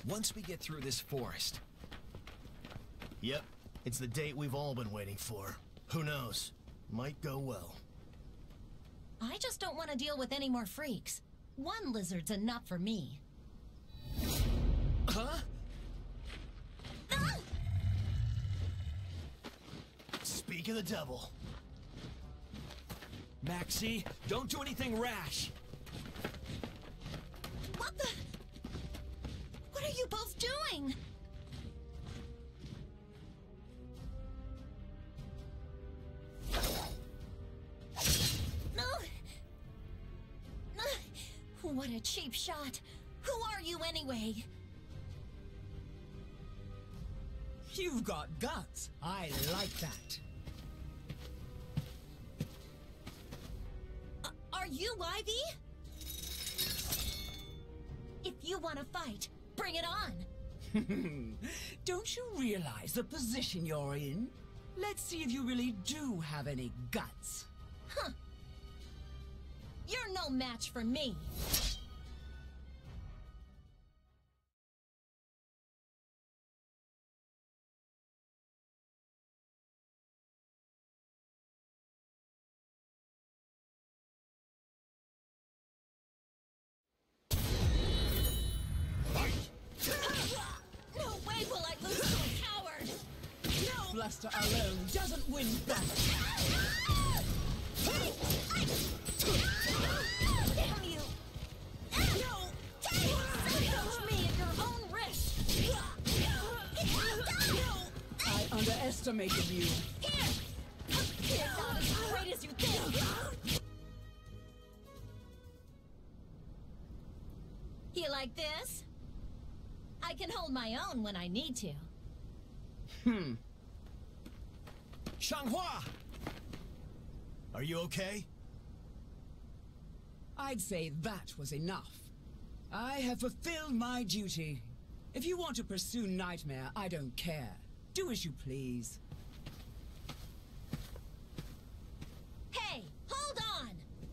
once we get through this forest. Yep, it's the date we've all been waiting for. Who knows? Might go well. I just don't want to deal with any more freaks. One lizard's enough for me. Huh? Ah! Speak of the devil. Maxie, don't do anything rash. What the? What are you both doing? No. What a cheap shot. Who are you anyway? You've got guts. I like that. Are you Ivy? If you want to fight, bring it on. Don't you realize the position you're in? Let's see if you really do have any guts. Huh. You're no match for me. No way will I lose to a coward! No! Bluster alone doesn't win battles. Damn you! No! Sabotage me at your own risk! I underestimated you. Here! You're not as great as you think! You like this? I can hold my own when I need to. Xianghua! Are you okay? I'd say that was enough. I have fulfilled my duty. If you want to pursue Nightmare, I don't care. Do as you please. Hey, hold on!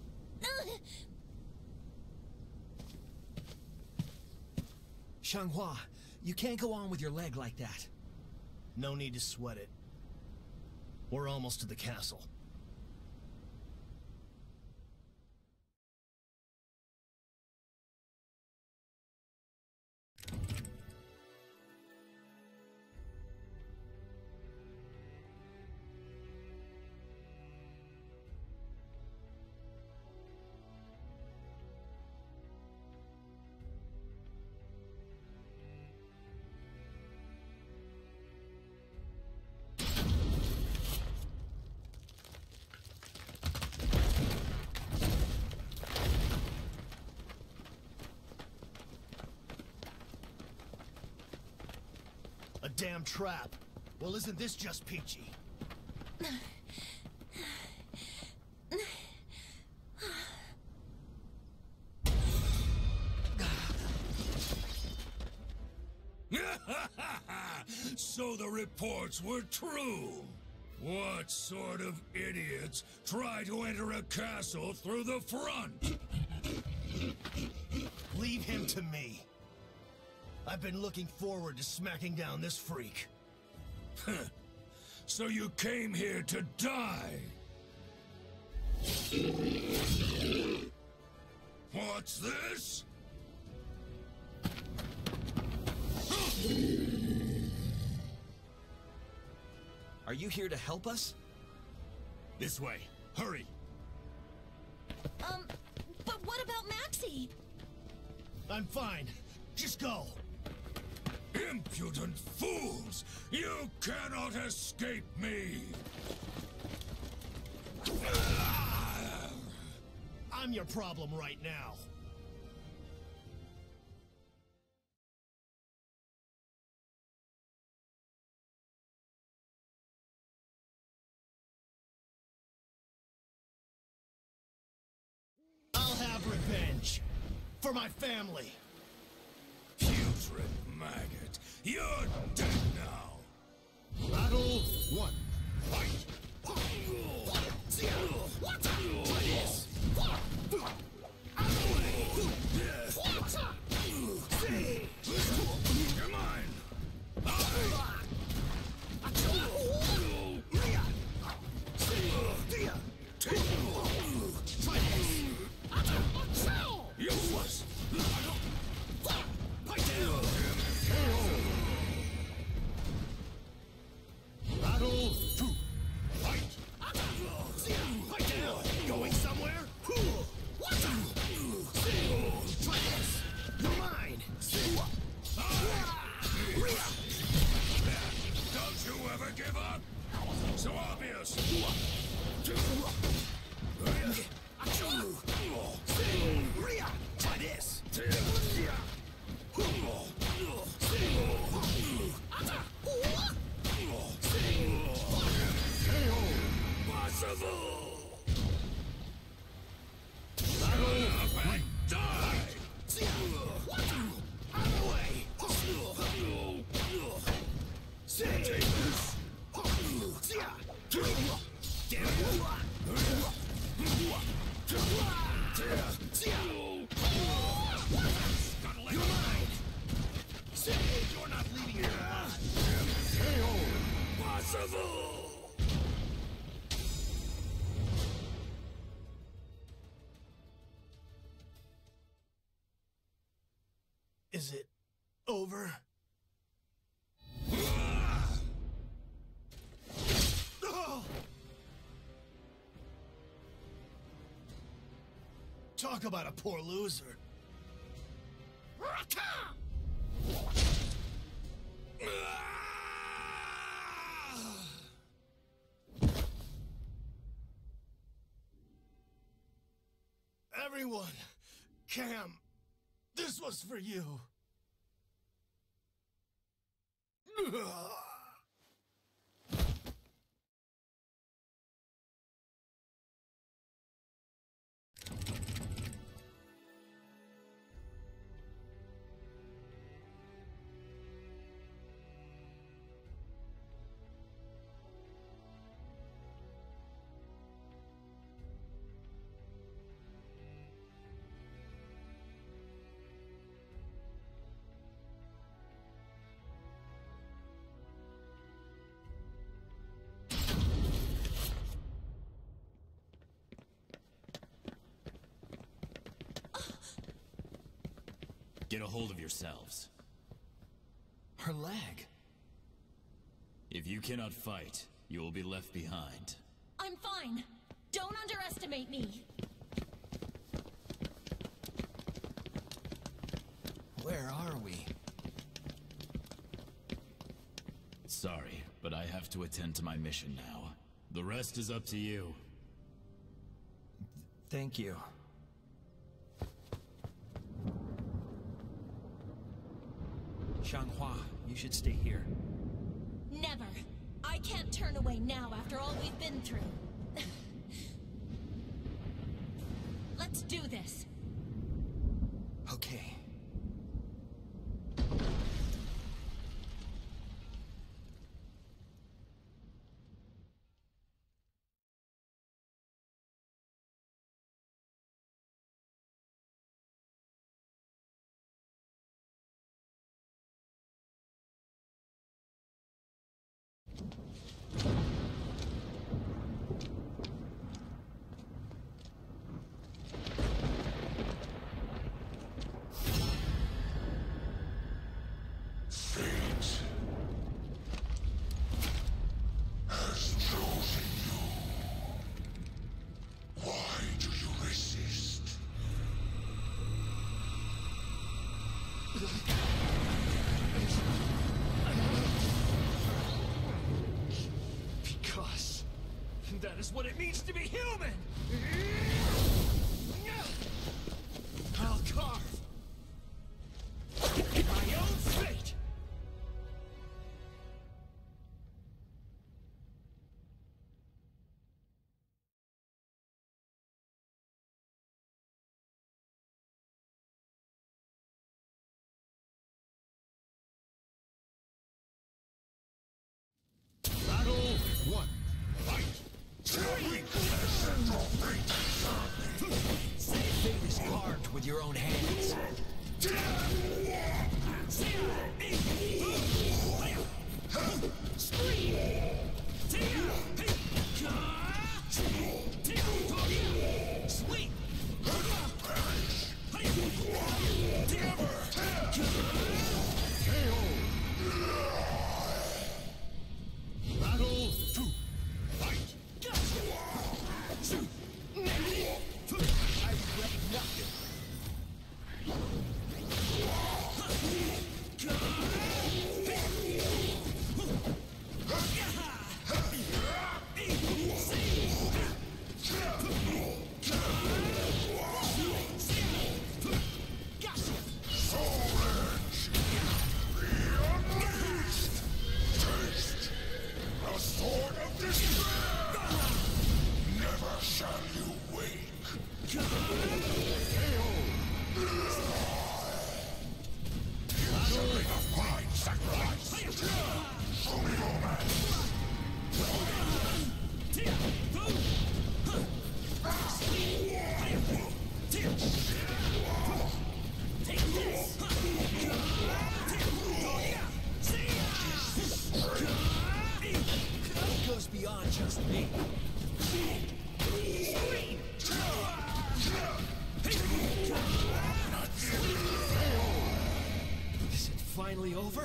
Xianghua, you can't go on with your leg like that. No need to sweat it. We're almost to the castle. A damn trap. Well, isn't this just peachy? So the reports were true. What sort of idiots try to enter a castle through the front? Leave him to me. I've been looking forward to smacking down this freak. So you came here to die? What's this? Are you here to help us? This way. Hurry. But what about Maxie? I'm fine. Just go. Impudent fools! You cannot escape me! I'm your problem right now. I'll have revenge. For my family. Putrid maggot, you're dead now! Battle 1. Fight! You're mine! You're not leaving me alive! Possible! Is it over? Talk about a poor loser. Everyone, Cam, this was for you. Get a hold of yourselves. Her leg. If you cannot fight, you will be left behind. I'm fine. Don't underestimate me. Where are we? Sorry, but I have to attend to my mission now. The rest is up to you. Thank you. Xianghua, you should stay here. Never. I can't turn away now after all we've been through. Let's do this. Okay. Because that is what it means to be human! I'll carve my own fate! Battle 1. Fight! Fate is carved with your own hands. Sweep! Battle 2. Fight! I regret nothing. finally over?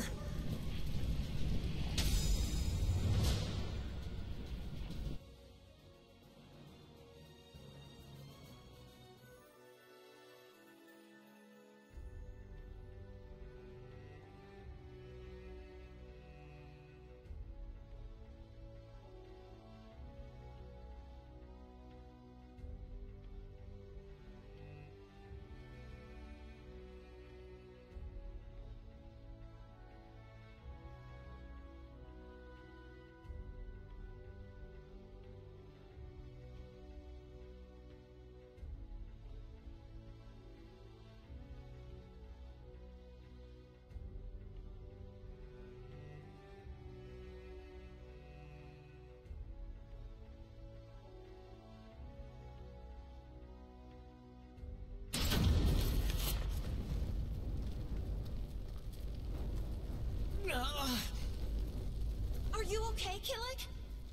Are you okay, Killick?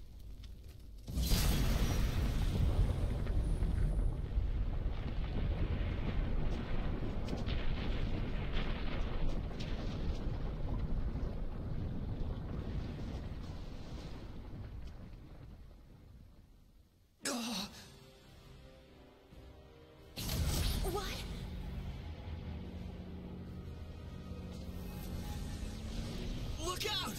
What? Look out!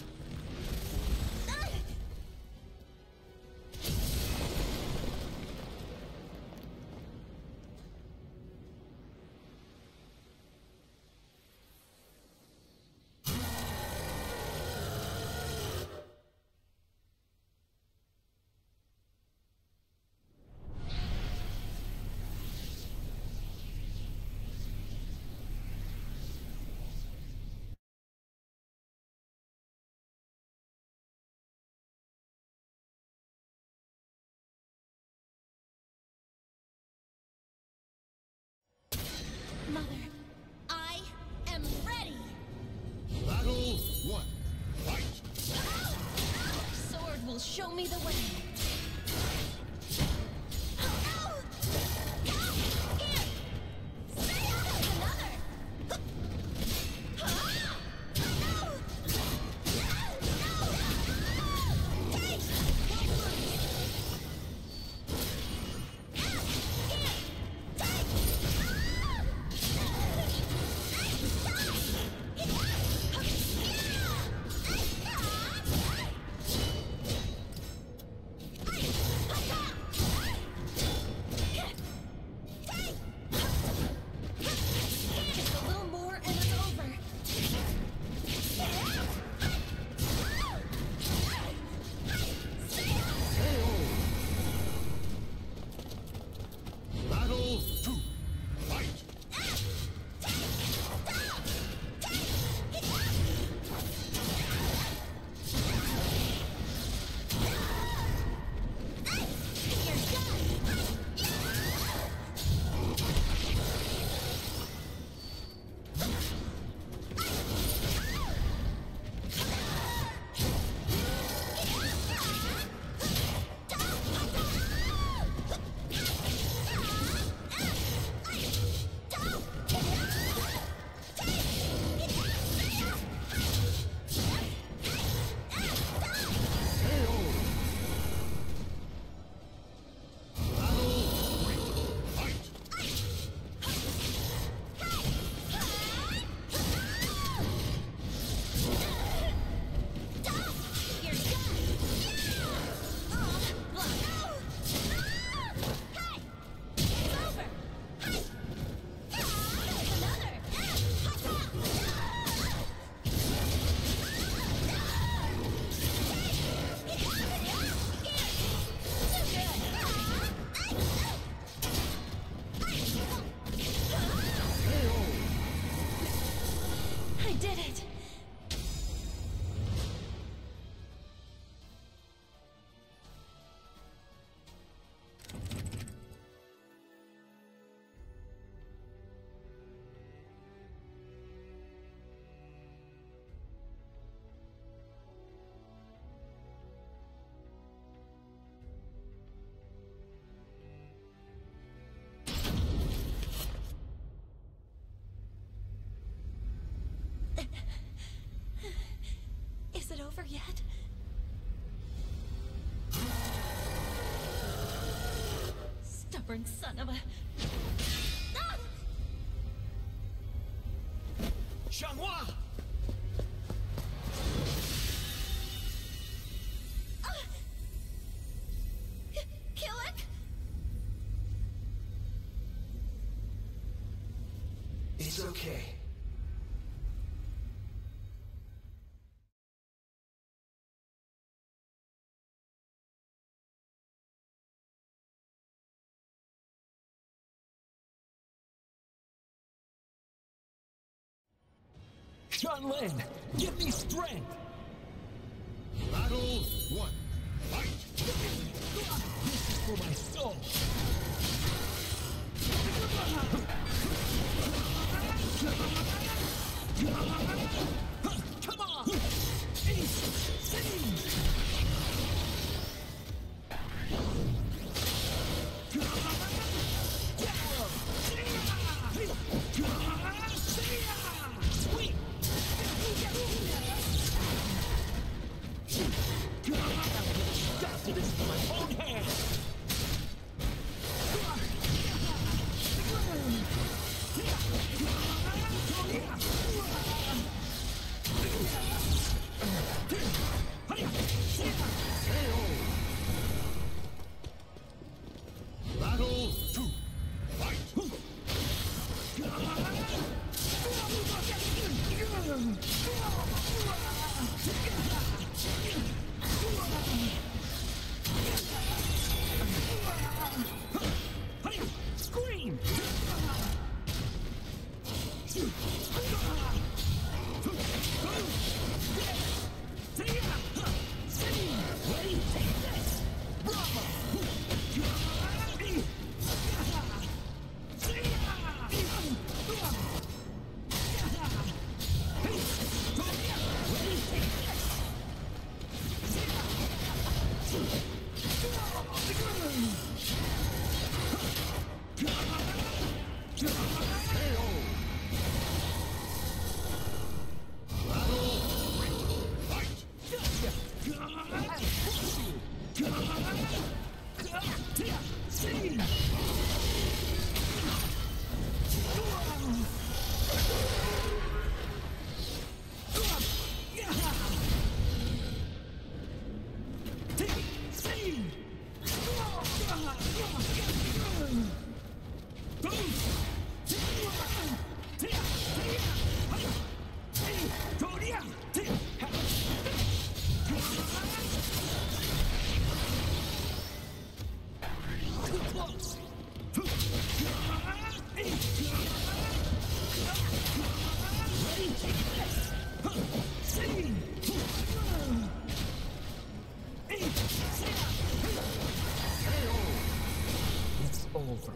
Mother, I am ready! Battle 1. Fight! Sword will show me the way. Just a little more and it's over. Battle 2. Fight! I did it! stubborn son of a... Ah! Xianghua! Killick? It's okay. Shan-Lin, give me strength! Battle 1. Fight! This is for my soul! Come on! Ace! Sing! Sweet! Got to this with my own hands! Battle 2. Fight! Scream! Ready? Take this! Bravo! It's over.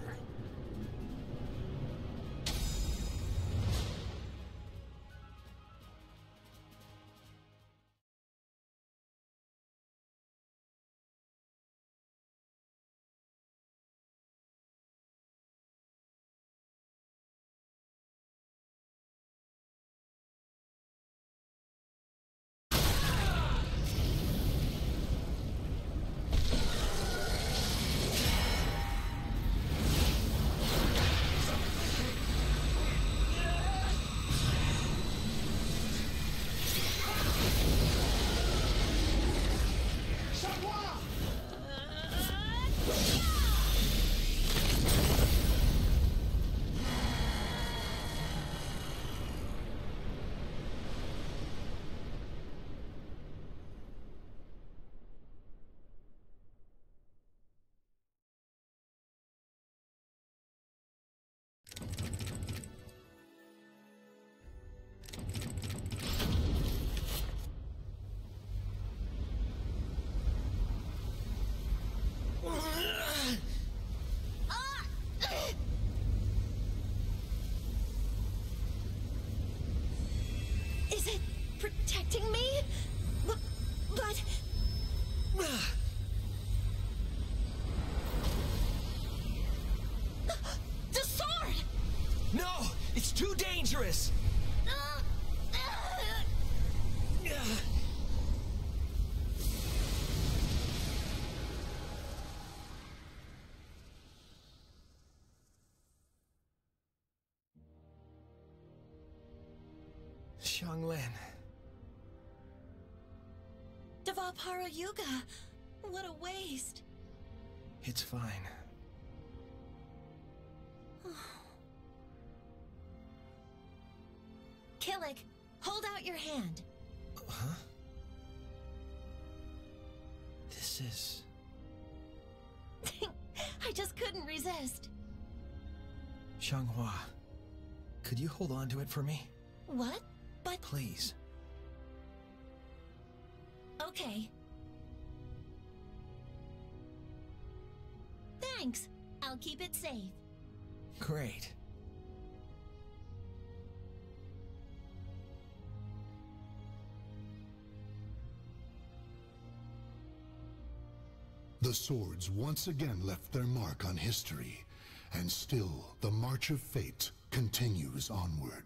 Is it protecting me? But... The sword! No! It's too dangerous! Xianglin. Devapara Yuga! What a waste! It's fine. Killik, hold out your hand. Huh? This is... I just couldn't resist. Xianghua, could you hold on to it for me? What? But... Please. Okay. Thanks. I'll keep it safe. Great. The swords once again left their mark on history, and still the March of Fate continues onward.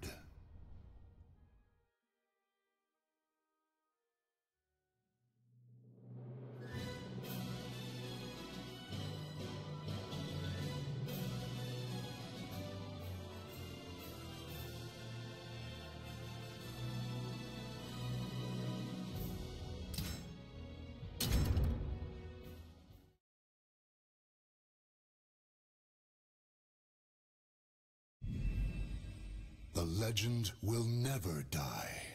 The legend will never die.